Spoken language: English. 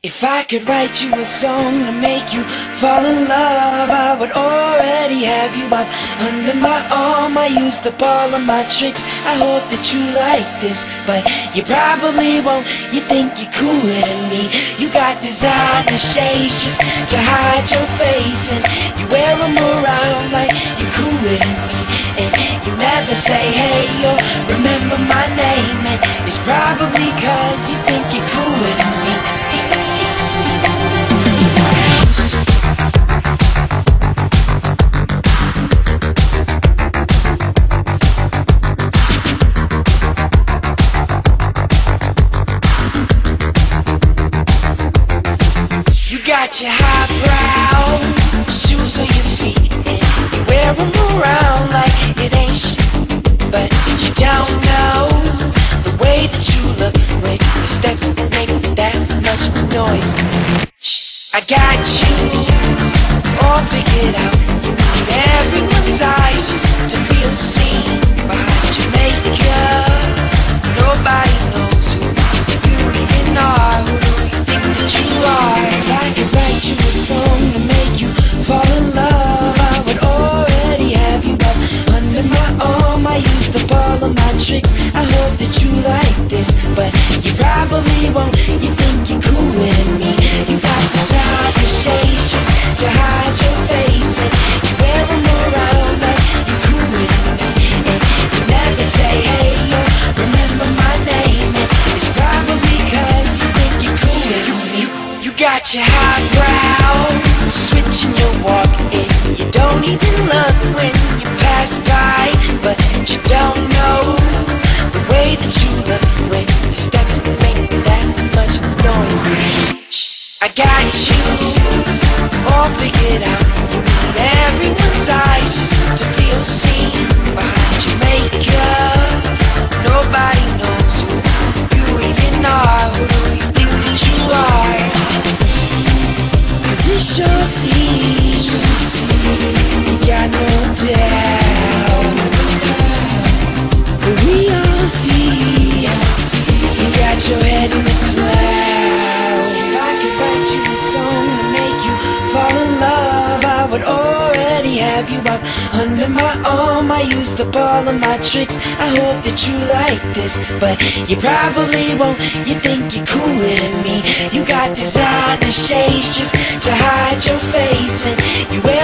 If I could write you a song to make you fall in love, I would already have you up under my arm. I used up all of my tricks, I hope that you like this, but you probably won't. You think you're cooler than me. You got designer shades just to hide your face, and you wear them around like you're cooler than me. And you never say hey or remember my name, and it's probably cause you think you're cooler than me. Got your highbrow shoes on your feet, and you wear them around like it ain't shit. But you don't know the way that you look when your steps make that much noise. Shh, I got you all figured out. You need everyone's eyes just to feel seen. Behind your makeup, nobody knows who you even are. Who do you think that you are? If I could write you a song to make you fall in love, I would already have you up under my arm. I used up all of my tricks, I hope that you like this, but you probably won't. You think you're cooler than me. You got designer shades just to hide your face, and you wear them around like you're cooler than me. And you never say hey or remember my name, and it's probably cause you think you're cooler than me. You got your highbrow switching your walk, and you don't even look when you pass by. But you don't know the way that you look when your steps make that much noise. Shh, I got you all figured out. You need everyone's eyes just to feel seen. Behind your makeup, nobody knows who you even are. Who do you think that you are? Cause it sure seems, got no doubt, but we all see, you got your head in the clouds. If I could write you a song to make you fall in love, I would already have you up under my arm. I used up all of my tricks, I hope that you like this, but you probably won't. You think you're cooler than me. You got designer shades just to hide your face, and you wear